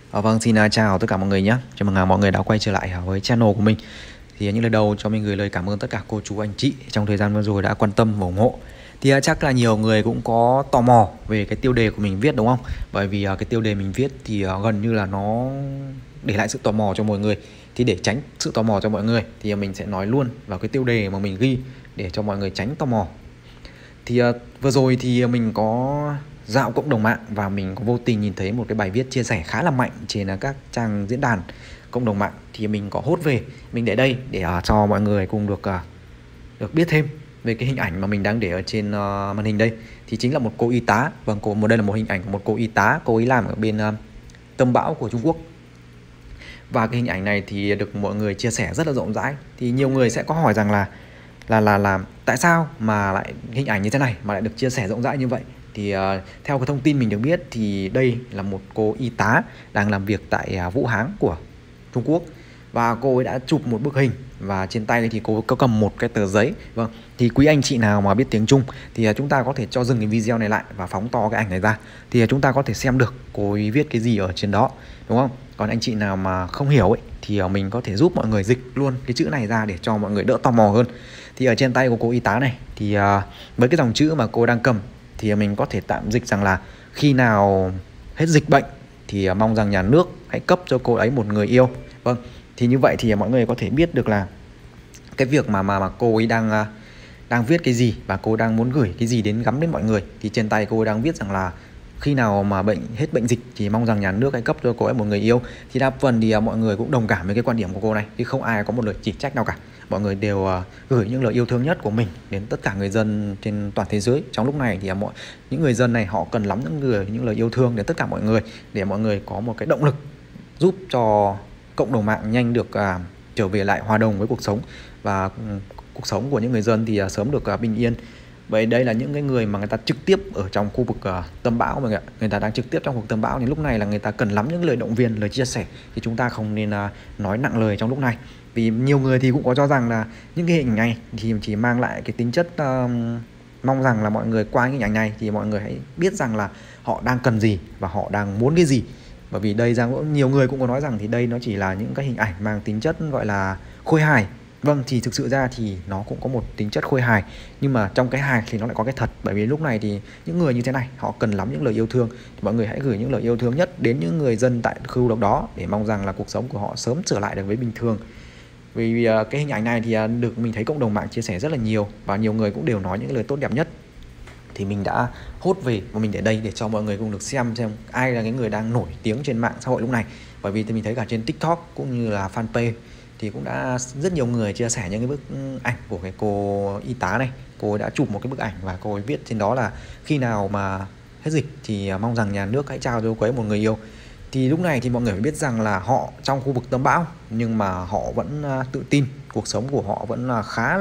Vâng, xin chào tất cả mọi người nhé. Chào mừng mọi người đã quay trở lại với channel của mình. Thì những lời đầu cho mình gửi lời cảm ơn tất cả cô chú anh chị trong thời gian vừa rồi đã quan tâm và ủng hộ. Thì chắc là nhiều người cũng có tò mò về cái tiêu đề của mình viết đúng không? Bởi vì cái tiêu đề mình viết thì gần như là nó để lại sự tò mò cho mọi người. Thì để tránh sự tò mò cho mọi người thì mình sẽ nói luôn vào cái tiêu đề mà mình ghi để cho mọi người tránh tò mò. Thì vừa rồi thì mình có dạo cộng đồng mạng và mình có vô tình nhìn thấy một cái bài viết chia sẻ khá là mạnh trên các trang diễn đàn cộng đồng mạng, thì mình có hốt về mình để đây để cho mọi người cùng được biết thêm về cái hình ảnh mà mình đang để ở trên màn hình đây. Thì chính là một cô y tá. Vâng, đây là một hình ảnh của một cô y tá, cô ấy làm ở bên tâm bão của Trung Quốc. Và cái hình ảnh này thì được mọi người chia sẻ rất là rộng rãi. Thì nhiều người sẽ có hỏi rằng là tại sao mà lại hình ảnh như thế này mà lại được chia sẻ rộng rãi như vậy. Thì theo cái thông tin mình được biết thì đây là một cô y tá đang làm việc tại Vũ Hán của Trung Quốc. Và cô ấy đã chụp một bức hình và trên tay thì cô có cầm một cái tờ giấy. Vâng, thì quý anh chị nào mà biết tiếng Trung thì chúng ta có thể cho dừng cái video này lại và phóng to cái ảnh này ra, thì chúng ta có thể xem được cô ấy viết cái gì ở trên đó, đúng không? Còn anh chị nào mà không hiểu ấy thì mình có thể giúp mọi người dịch luôn cái chữ này ra để cho mọi người đỡ tò mò hơn. Thì ở trên tay của cô y tá này thì với cái dòng chữ mà cô đang cầm thì mình có thể tạm dịch rằng là khi nào hết dịch bệnh thì mong rằng nhà nước hãy cấp cho cô ấy một người yêu. Vâng, thì như vậy thì mọi người có thể biết được là cái việc mà cô ấy đang viết cái gì và cô đang muốn gửi cái gì gắm đến mọi người. Thì trên tay cô ấy đang viết rằng là khi nào mà hết bệnh dịch thì mong rằng nhà nước hãy cấp cho cô ấy một người yêu. Thì đa phần thì mọi người cũng đồng cảm với cái quan điểm của cô này, chứ không ai có một lời chỉ trách nào cả. Mọi người đều gửi những lời yêu thương nhất của mình đến tất cả người dân trên toàn thế giới. Trong lúc này thì những người dân này họ cần lắm những lời yêu thương đến tất cả mọi người, để mọi người có một cái động lực giúp cho cộng đồng mạng nhanh được trở về lại hòa đồng với cuộc sống, và cuộc sống của những người dân thì sớm được bình yên. Vậy đây là những cái người mà người ta trực tiếp ở trong khu vực tâm bão mọi người ạ. Người ta đang trực tiếp trong cuộc tâm bão, thì lúc này là người ta cần lắm những lời động viên, lời chia sẻ. Thì chúng ta không nên nói nặng lời trong lúc này. Vì nhiều người thì cũng có cho rằng là những cái hình này thì chỉ mang lại cái tính chất mong rằng là mọi người qua những hình ảnh này thì mọi người hãy biết rằng là họ đang cần gì và họ đang muốn cái gì. Bởi vì đây nhiều người cũng có nói rằng thì đây nó chỉ là những cái hình ảnh mang tính chất gọi là khôi hài. Vâng, thì thực sự ra thì nó cũng có một tính chất khôi hài, nhưng mà trong cái hài thì nó lại có cái thật. Bởi vì lúc này thì những người như thế này họ cần lắm những lời yêu thương, thì mọi người hãy gửi những lời yêu thương nhất đến những người dân tại khu vực đó để mong rằng là cuộc sống của họ sớm trở lại được với bình thường. Vì cái hình ảnh này thì được mình thấy cộng đồng mạng chia sẻ rất là nhiều, và nhiều người cũng đều nói những lời tốt đẹp nhất. Thì mình đã hốt về và mình để đây để cho mọi người cùng được xem ai là cái người đang nổi tiếng trên mạng xã hội lúc này. Bởi vì mình thấy cả trên TikTok cũng như là fanpage thì cũng đã rất nhiều người chia sẻ những cái bức ảnh của cái cô y tá này. Cô ấy đã chụp một cái bức ảnh và cô ấy viết trên đó là khi nào mà hết dịch thì mong rằng nhà nước hãy trao cho cô ấy một người yêu. Thì lúc này thì mọi người phải biết rằng là họ trong khu vực tâm bão nhưng mà họ vẫn tự tin, cuộc sống của họ vẫn khá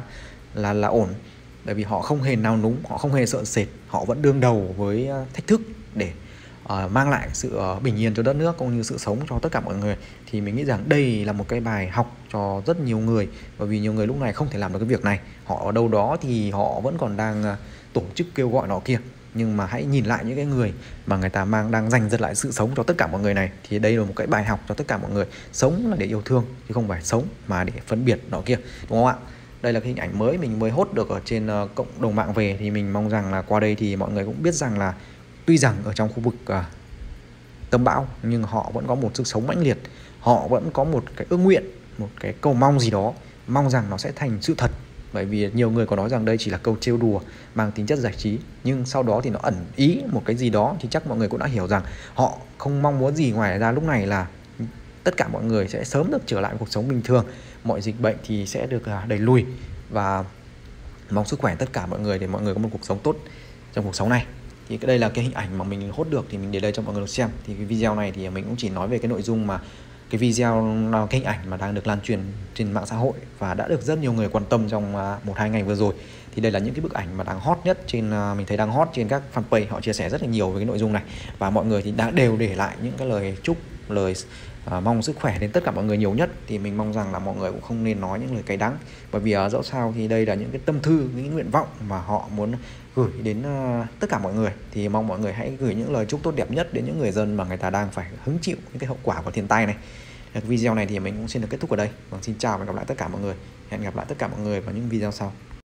là ổn. Bởi vì họ không hề nào núng, họ không hề sợ sệt, họ vẫn đương đầu với thách thức để mang lại sự bình yên cho đất nước cũng như sự sống cho tất cả mọi người. Thì mình nghĩ rằng đây là một cái bài học cho rất nhiều người, bởi vì nhiều người lúc này không thể làm được cái việc này. Họ ở đâu đó thì họ vẫn còn đang tổ chức kêu gọi nọ kia, nhưng mà hãy nhìn lại những cái người mà người ta đang giành giật lại sự sống cho tất cả mọi người này. Thì đây là một cái bài học cho tất cả mọi người. Sống là để yêu thương chứ không phải sống mà để phân biệt nọ kia, đúng không ạ? Đây là cái hình ảnh mới mình mới hốt được ở trên cộng đồng mạng về. Thì mình mong rằng là qua đây thì mọi người cũng biết rằng là tuy rằng ở trong khu vực tâm bão nhưng họ vẫn có một sức sống mãnh liệt. Họ vẫn có một cái ước nguyện, một cái cầu mong gì đó, mong rằng nó sẽ thành sự thật. Bởi vì nhiều người có nói rằng đây chỉ là câu trêu đùa mang tính chất giải trí, nhưng sau đó thì nó ẩn ý một cái gì đó. Thì chắc mọi người cũng đã hiểu rằng họ không mong muốn gì ngoài ra lúc này là tất cả mọi người sẽ sớm được trở lại cuộc sống bình thường, mọi dịch bệnh thì sẽ được đẩy lùi, và mong sức khỏe tất cả mọi người để mọi người có một cuộc sống tốt trong cuộc sống này. Thì đây là cái hình ảnh mà mình hốt được thì mình để đây cho mọi người được xem. Thì cái video này thì mình cũng chỉ nói về cái nội dung mà cái video là cái hình ảnh mà đang được lan truyền trên mạng xã hội và đã được rất nhiều người quan tâm trong 1-2 ngày vừa rồi. Thì đây là những cái bức ảnh mà đang hot nhất trên mình thấy đang hot trên các fanpage, họ chia sẻ rất là nhiều về cái nội dung này, và mọi người thì đã đều để lại những cái lời chúc, lời mong sức khỏe đến tất cả mọi người nhiều nhất. Thì mình mong rằng là mọi người cũng không nên nói những lời cay đắng, bởi vì dẫu sao thì đây là những cái tâm thư, những nguyện vọng mà họ muốn gửi đến tất cả mọi người. Thì mong mọi người hãy gửi những lời chúc tốt đẹp nhất đến những người dân mà người ta đang phải hứng chịu những cái hậu quả của thiên tai này. Video này thì mình cũng xin được kết thúc ở đây. Xin chào và hẹn gặp lại tất cả mọi người. Hẹn gặp lại tất cả mọi người vào những video sau.